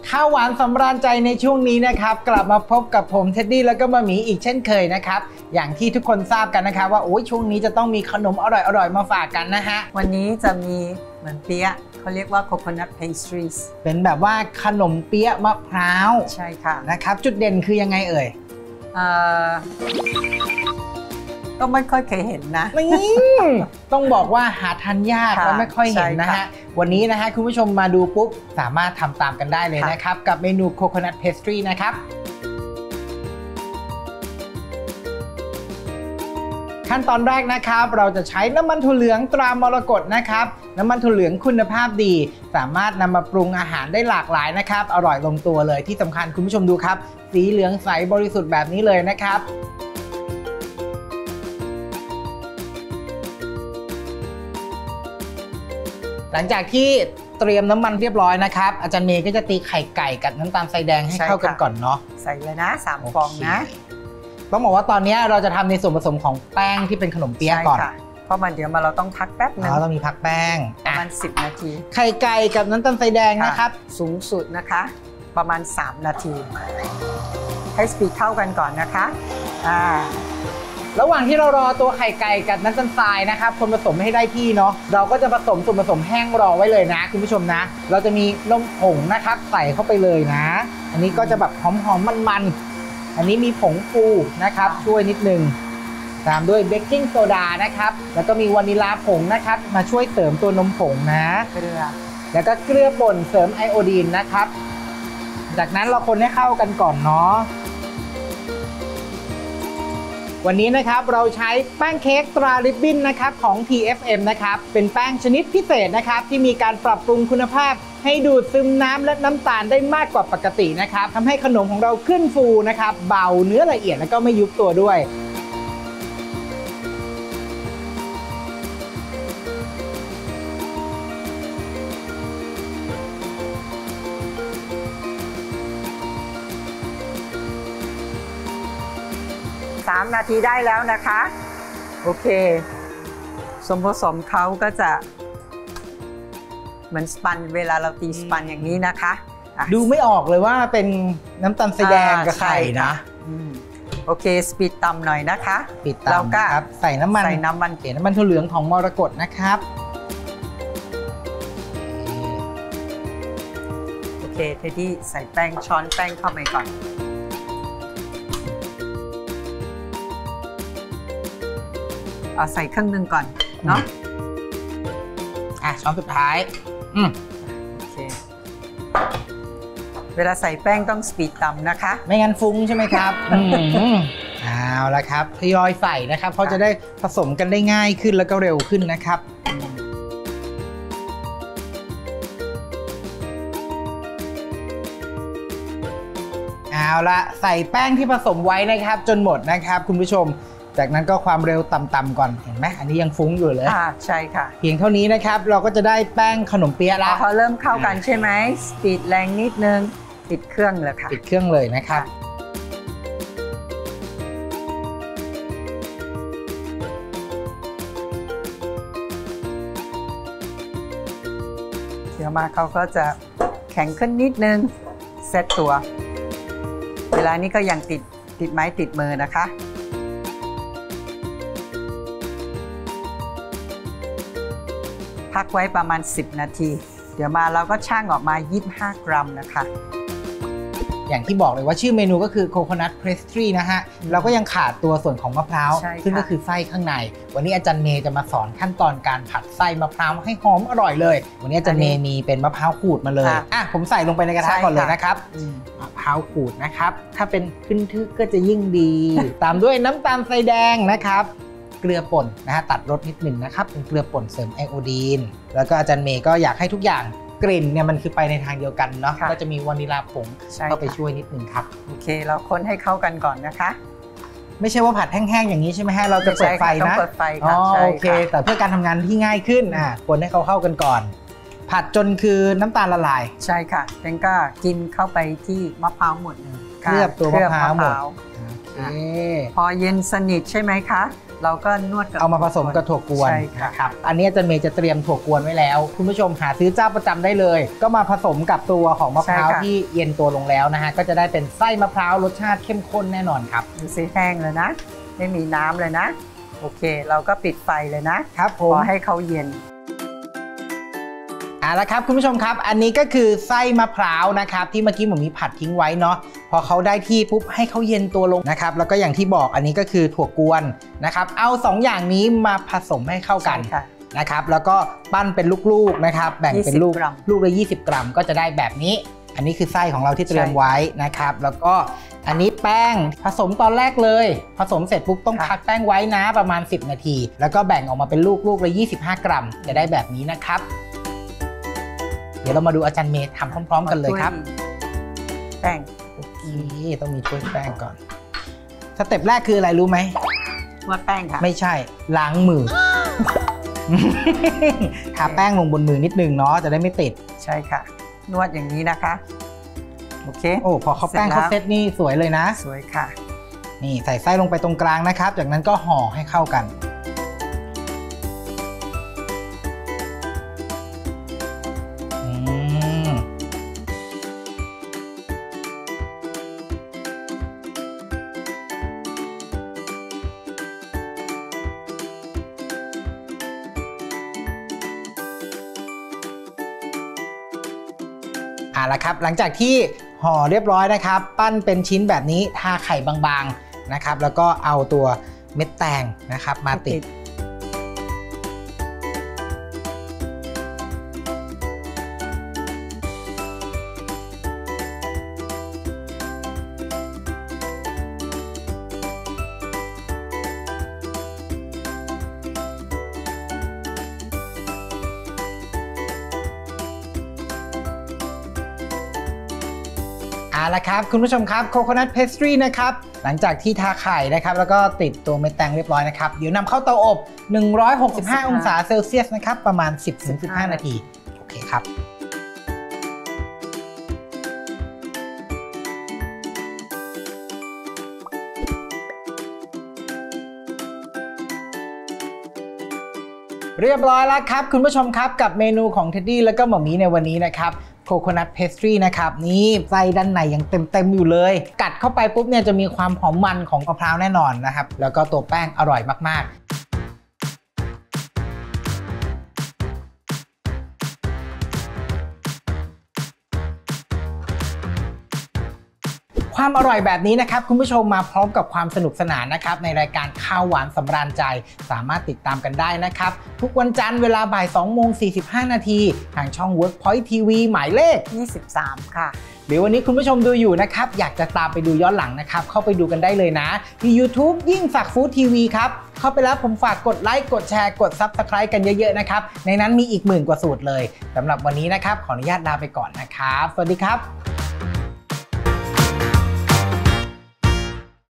ข้าวหวานสำราญใจในช่วงนี้นะครับกลับมาพบกับผมเท็ดดี้แล้วก็มาหมีอีกเช่นเคยนะครับอย่างที่ทุกคนทราบกันนะครับว่าโอ้ยช่วงนี้จะต้องมีขนมอร่อยๆมาฝากกันนะฮะวันนี้จะมีเหมือนเปี๊ยะเขาเรียกว่า coconut pastries เป็นแบบว่าขนมเปี๊ยะมะพร้าวใช่ค่ะนะครับจุดเด่นคือยังไงเอ่ยก็ไม่ค่อยเคยเห็นนะต้องบอกว่าหาทานยากและไม่ค่อยเห็นนะฮะวันนี้นะฮะคุณผู้ชมมาดูปุ๊บสามารถทำตามกันได้เลยนะครับกับเมนู coconut pastry นะครับขั้นตอนแรกนะครับเราจะใช้น้ำมันถั่วเหลืองตรามรกตนะครับน้ำมันถั่วเหลืองคุณภาพดีสามารถนำมาปรุงอาหารได้หลากหลายนะครับอร่อยลงตัวเลยที่สำคัญคุณผู้ชมดูครับสีเหลืองใสบริสุทธิ์แบบนี้เลยนะครับหลังจากที่เตรียมน้ำมันเรียบร้อยนะครับอาจารย์เมย์ก็จะตีไข่ไก่กับน้ำตาลทรายแดงให้เข้ากันก่อนเนาะใส่เลยนะ3 ฟองนะต้องบอกว่าตอนนี้เราจะทำในส่วนผสมของแป้งที่เป็นขนมเปี๊ยะก่อนเพราะมันเดี๋ยวเราต้องพักแป๊บนึงต้องมีพักแป้งประมาณ10 นาทีไข่ไก่กับน้ำตาลทรายแดงนะครับสูงสุดนะคะประมาณ3 นาทีให้สปีดเข้ากันก่อนนะคะระหว่างที่เรารอตัวไข่ไก่กับน้ำตาลทรายนะครับคนผสมให้ได้ที่เนาะเราก็จะผสมส่วนผสมแห้งรอไว้เลยนะคุณผู้ชมนะเราจะมีนมผงนะครับใส่เข้าไปเลยนะอันนี้ก็จะแบบหอมๆมันๆอันนี้มีผงฟูนะครับช่วยนิดนึงตามด้วยเบกกิ้งโซดานะครับแล้วก็มีวานิลาผงนะครับมาช่วยเสริมตัวนมผงนะเกลือแล้วก็เกลือป่นเสริมไอโอดีนนะครับจากนั้นเราคนให้เข้ากันก่อนเนาะวันนี้นะครับเราใช้แป้งเค้กตราริบบิ้นนะครับของ TFM นะครับเป็นแป้งชนิดพิเศษนะครับที่มีการปรับปรุงคุณภาพให้ดูดซึมน้ำและน้ำตาลได้มากกว่าปกตินะครับทำให้ขนมของเราขึ้นฟูนะครับเบาเนื้อละเอียดแล้วก็ไม่ยุบตัวด้วย 3 นาทีได้แล้วนะคะโอเคส่วนผสมเขาก็จะเหมือนสปันเวลาเราตีสปันอย่างนี้นะคะดูไม่ออกเลยว่าเป็นน้ำตาลทรายแดงกับไข่นะโอเคสปีดต่ำหน่อยนะคะปิดต่ำครับใส่น้ำมันเขียนน้ำมันถั่วเหลืองของมรกตนะครับโอเคเทดดี้ใส่แป้งช้อนแป้งเข้าไปก่อนเอาใส่ครึ่งนึงก่อนเนาะช้อนสุดท้ายโอเคเวลาใส่แป้งต้องสปีดต่ำนะคะไม่งั้นฟุ้งใช่ไหมครับเอาละครับทยอยใส่นะครับเพราะจะได้ผสมกันได้ง่ายขึ้นแล้วก็เร็วขึ้นนะครับเอาละใส่แป้งที่ผสมไว้นะครับจนหมดนะครับคุณผู้ชมจากนั้นก็ความเร็วต่ำๆก่อนเห็นไหมอันนี้ยังฟุ้งอยู่เลยใช่ค่ะเพียงเท่านี้นะครับเราก็จะได้แป้งขนมเปี๊ยะแล้วพอเริ่มเข้ากันใช่ไหมสปีดแรงนิดนึงปิดเครื่องเลยค่ะปิดเครื่องเลยนะครับเดี๋ยวมาเขาก็จะแข็งขึ้นนิดนึงเซตตัวเวลานี้ก็ยังติดไม้ติดมือนะคะพักไว้ประมาณ10 นาทีเดี๋ยวมาเราก็ชั่งออกมา25 กรัมนะคะอย่างที่บอกเลยว่าชื่อเมนูก็คือ coconut pastry นะฮะเราก็ยังขาดตัวส่วนของมะพร้าวซึ่งก็คือไส้ข้างในวันนี้อาจารย์เมย์จะมาสอนขั้นตอนการผัดไส้มะพร้าวให้หอมอร่อยเลยวันนี้อาจารย์เมย์มีเป็นมะพร้าวขูดมาเลยผมใส่ลงไปในกระทะก่อนเลยนะครับมะพร้าวขูดนะครับถ้าเป็นขึ้นทึกก็จะยิ่งดี ตามด้วยน้ำตาลทรายแดงนะครับเกลือป่นนะฮะตัดรสนิดหนึ่งนะครับเป็นเกลือป่นเสริมไอโอดีนแล้วก็อาจารย์เมย์ก็อยากให้ทุกอย่างกลิ่นเนี่ยมันคือไปในทางเดียวกันเนาะก็จะมีวานิลาผงเข้าไปช่วยนิดหนึ่งครับโอเคเราคนให้เข้ากันก่อนนะคะไม่ใช่ว่าผัดแห้งๆอย่างนี้ใช่ไหมฮะเราจะเปิดไฟนะเปิดไฟค่ะโอเคแต่เพื่อการทำงานที่ง่ายขึ้นคนให้เขาเข้ากันก่อนผัดจนคือน้ำตาลละลายใช่ค่ะแล้วก็กินเข้าไปที่มะพร้าวหมดเลยเคลือบตัวมะพร้าวหมดโอเคพอเย็นสนิทใช่ไหมคะเราก็นวดกับเอามาผสมกับถั่วกวนนะครับอันนี้อาจารย์เมย์จะเตรียมถั่วกวนไว้แล้วคุณผู้ชมหาซื้อเจ้าประจำได้เลยก็มาผสมกับตัวของมะพร้าวที่เย็นตัวลงแล้วนะฮะก็จะได้เป็นไส้มะพร้าวรสชาติเข้มข้นแน่นอนครับดูสิแห้งเลยนะไม่มีน้ำเลยนะโอเคเราก็ปิดไฟเลยนะครับผมพอให้เขาเย็นแล้วครับคุณผู้ชมครับอันนี้ก็คือไส้มะพร้าวนะครับที่เมื่อกี้ผมมีผัดทิ้งไว้เนาะพอเขาได้ที่ปุ๊บให้เขาเย็นตัวลงนะครับแล้วก็อย่างที่บอกอันนี้ก็คือถั่วกวนนะครับเอา2อย่างนี้มาผสมให้เข้ากันนะครับแล้วก็ปั้นเป็นลูกๆนะครับแบ่งเป็นลูกละ20 กรัมก็จะได้แบบนี้อันนี้คือไส้ของเราที่เตรียมไว้นะครับแล้วก็อันนี้แป้งผสมตอนแรกเลยผสมเสร็จปุ๊บต้องพักแป้งไว้นะประมาณ10 นาทีแล้วก็แบ่งออกมาเป็นลูกละ25 กรัมจะได้แบบนี้นะครับเดี๋ยวเรามาดูอาจารย์เมย์ทำพร้อมๆกันเลยครับแป้งโอเคต้องมีถ้วยแป้งก่อนสเต็ปแรกคืออะไรรู้ไหมว่าแป้งค่ะไม่ใช่ล้างมือทาแป้งลงบนมือนิดนึงเนาะจะได้ไม่ติดใช่ค่ะนวดอย่างนี้นะคะโอเคโอ้พอเขาแป้งเขาเซตนี่สวยเลยนะสวยค่ะนี่ใส่ไส้ลงไปตรงกลางนะครับจากนั้นก็ห่อให้เข้ากันแล้วครับหลังจากที่ห่อเรียบร้อยนะครับปั้นเป็นชิ้นแบบนี้ทาไข่บางๆนะครับแล้วก็เอาตัวเม็ดแตงนะครับมาติดแล้วครับคุณผู้ชมครับโคโคนัทเพสตรีนะครับหลังจากที่ทาไข่นะครับแล้วก็ติดตัวเม็ดแตงเรียบร้อยนะครับเดี๋ยวนำเข้าเตาอบ165 องศาเซลเซียสนะครับประมาณ 10-15 นาทีโอเคครับเรียบร้อยแล้วครับคุณผู้ชมครับกับเมนูของเท็ดดี้แล้วก็หม่อมี่ในวันนี้นะครับโคโคนัทเพสตรีนะครับนี่ไส้ด้านในยังเต็มอยู่เลยกัดเข้าไปปุ๊บเนี่ยจะมีความหอมมันของมะพร้าวแน่นอนนะครับแล้วก็ตัวแป้งอร่อยมากๆความอร่อยแบบนี้นะครับคุณผู้ชมมาพร้อมกับความสนุกสนานนะครับในรายการข้าวหวานสำราญใจสามารถติดตามกันได้นะครับทุกวันจันทร์เวลาบ่าย 2:45 นาทีทางช่อง Workpoint TV หมายเลข 23ค่ะหรือวันนี้คุณผู้ชมดูอยู่นะครับอยากจะตามไปดูย้อนหลังนะครับเข้าไปดูกันได้เลยนะที่ YouTube ยิ่งศักดิ์ฟู้ดทีวีครับเข้าไปแล้วผมฝากกดไลค์กดแชร์กด Subscribe กันเยอะๆนะครับในนั้นมีอีก10,000 กว่าสูตรเลยสำหรับวันนี้นะครับขออนุญาตลาไปก่อนนะครับสวัสดีครับ